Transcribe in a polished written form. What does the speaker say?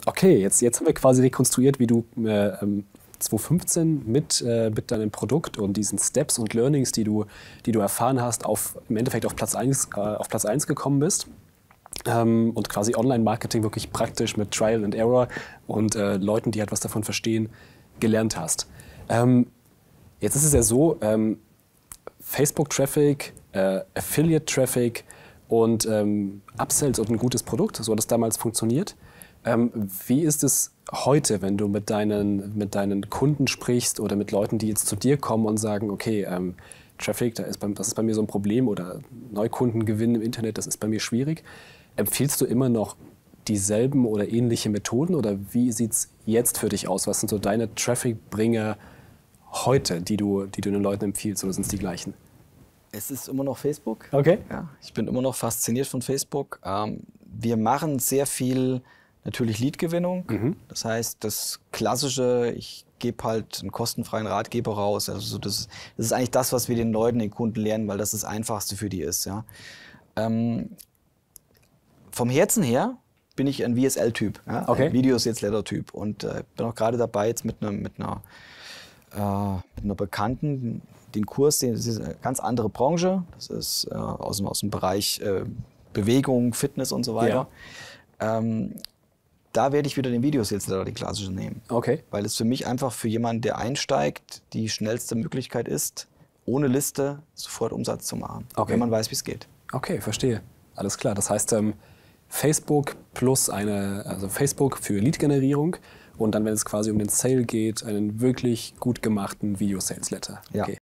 Okay, jetzt haben wir quasi rekonstruiert, wie du 2015 mit deinem Produkt und diesen Steps und Learnings, die du erfahren hast, im Endeffekt auf Platz 1 gekommen bist. Und quasi Online-Marketing wirklich praktisch mit Trial and Error und Leuten, die halt was davon verstehen, gelernt hast. Jetzt ist es ja so, Facebook-Traffic, Affiliate-Traffic und Upsells und ein gutes Produkt, so hat es damals funktioniert. Wie ist es heute, wenn du mit deinen Kunden sprichst oder mit Leuten, die jetzt zu dir kommen und sagen, okay, Traffic, das ist bei mir so ein Problem oder Neukunden gewinnen im Internet, das ist bei mir schwierig. Empfiehlst du immer noch dieselben oder ähnliche Methoden oder wie sieht es jetzt für dich aus? Was sind so deine Traffic-Bringer heute, die du den Leuten empfiehlst, oder sind es die gleichen? Es ist immer noch Facebook. Okay. Ja, ich bin immer noch fasziniert von Facebook. Wir machen sehr viel natürlich Lead-Gewinnung. Das heißt, das Klassische, ich gebe halt einen kostenfreien Ratgeber raus. Also das ist eigentlich das, was wir den Leuten, den Kunden lernen, weil das das Einfachste für die ist. Ja. Vom Herzen her bin ich ein VSL-Typ, ja, Okay. ein Video-Sales-Letter-Typ. Und bin auch gerade dabei, jetzt mit einer Bekannten, den Kurs, das ist eine ganz andere Branche. Das ist aus dem Bereich Bewegung, Fitness und so weiter. Ja. Da werde ich wieder den Video-Sales-Letter, die klassische, nehmen. Okay. Weil es für mich einfach für jemanden, der einsteigt, die schnellste Möglichkeit ist, ohne Liste sofort Umsatz zu machen, wenn man weiß, wie es geht. Okay, verstehe. Alles klar. Das heißt, Facebook plus also Facebook für Lead-Generierung und dann, wenn es quasi um den Sale geht, einen wirklich gut gemachten Video-Sales-Letter. Ja. Okay.